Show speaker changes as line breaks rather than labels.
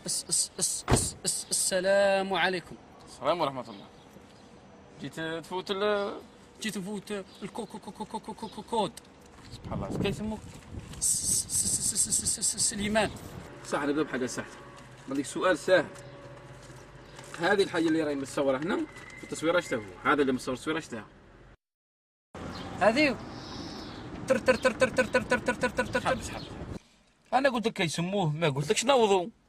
السلام عليكم.
السلام ورحمة الله. جيت تفوت
جيت نفوت الكود.
سبحان الله، اش كيسموك؟
سليمان.
صح، نبدا بحاجة سهلة. عندك سؤال سهل. هذه الحاجة اللي راهي متصورة هنا في التصويرة اش هو؟ هذا اللي متصور التصويرة اش
هذه تر تر تر تر تر تر تر تر تر تر.
شحال. أنا قلت لك كيسموه، ما قلت لكش نوضوا.